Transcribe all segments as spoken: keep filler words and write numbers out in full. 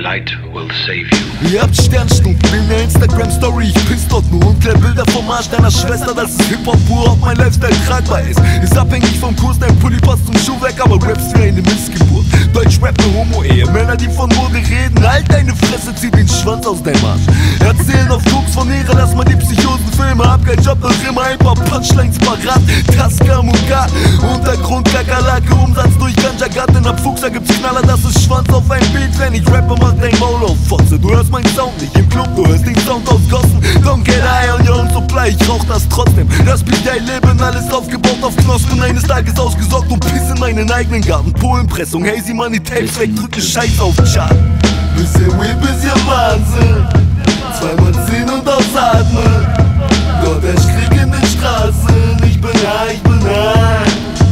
light will save you. Ihr habt Sternstunden in der Instagram-Story, ich piss dort nur und klär Bilder vom Arsch deiner Schwester, dass es Hip-Hop pur, ob mein Lifestyle tragbar ist. Ist abhängig vom Kurs, dein Pulli passt zum Schuhwerk, aber Raps wie eine Missgeburt. Deutsch-Rap ne Homo-Ehe, Männer, die von Mode reden, halt deine Fresse, zieh den Schwanz aus deinem Arsch. Erzählen auf Koks von Ehre, lass mal die Psychosen-Filme, hab keinen Job, noch immer ein paar Punchlines parat. Tasca-Muka, Untergrund, Kakerlake, Umsatz durch Ganja, Gatt, in der Fuchser gibt's Knaller, das ist Schwanz auf ein Beat, wenn ich rappe, mach dein Maul auf Fotze. Du hörst meinen Sound nicht im Club, du hörst den Sound aus Gossen. Don't get high on your own supply, ich rauch das trotzdem. Das Beat dein Leben, alles aufgebaut auf Knospen, eines Tages ausgesorgt und piss in meinen eigenen Garten. Polenpressung, Hazy Money, Tapes weg, drücke Scheiß auf Chart. Bisschen Weed, bisschen Wahnsinn, zweimal ziehen und ausatmen. Dort herrscht Krieg in den Straßen, ich bin high, ich bin high.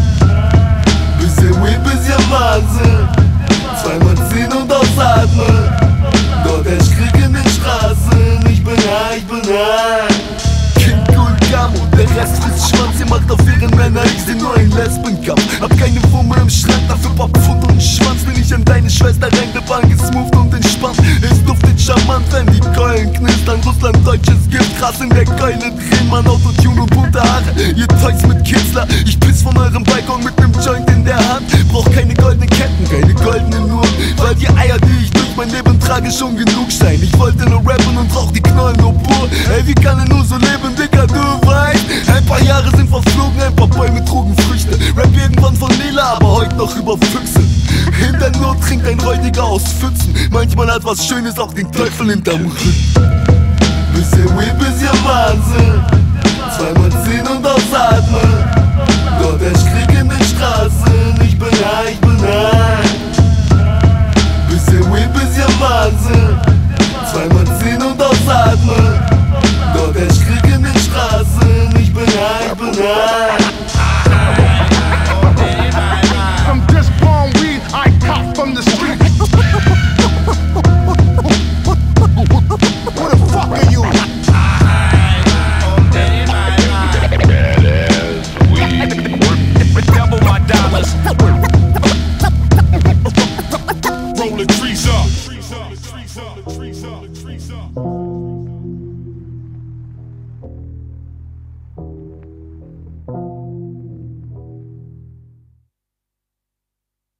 Bisschen Weed, bisschen Wahnsinn, zweimal ziehen und ausatmen. Dort herrscht Krieg in den Straßen, ich bin high, ich bin high. King Cool Gamo, der Rest frisst Schwanz, ihr macht auf ihren Männer, ich seh nur einen Lesbenkampf. Hab keine Wumme im Schrank, dafür Popfund und Schwanz. Bin ich an deine Schwester rein, der Bahn gesmooth und entspannt. Es duftet charmant, wenn die Keulen knistern. Russland, deutsches Gift, krass in der Keule drehen, man Autotune und bunte Haare, ihr Toys mit Kitzler. Ich piss von eurem Balkon mit nem Joint in der Hand. Brauch keine goldenen Ketten, keine goldenen Uhren, weil die Eier, die ich durch mein Leben trage, schon genug sein. Ich wollte nur rappen und rauch die Knollen nur pur. Ey, wie kann er nur so leben, Dicker, du weißt? Ein paar Jahre sind verflogen, ein paar Bäume trugen Früchte. Rap irgendwann von Lila, aber heute noch über Füchse. In der Not trinkt ein Räudiger aus Pfützen. Manchmal hat was Schönes auch den Teufel hinterm Rücken. Bisschen Weed, bisschen Wahnsinn, zweimal ziehen und ausatmen. Dort herrscht Krieg in den Straßen, ich bin high, ich bin high. Bisschen Weed, bisschen Wahnsinn, zweimal ziehen und ausatmen. Dort herrscht Krieg in den Straßen, ich bin high, ich bin high. From this bomb weed I cop from the street. Who the fuck are you? Double my dollars. Roll the trees up.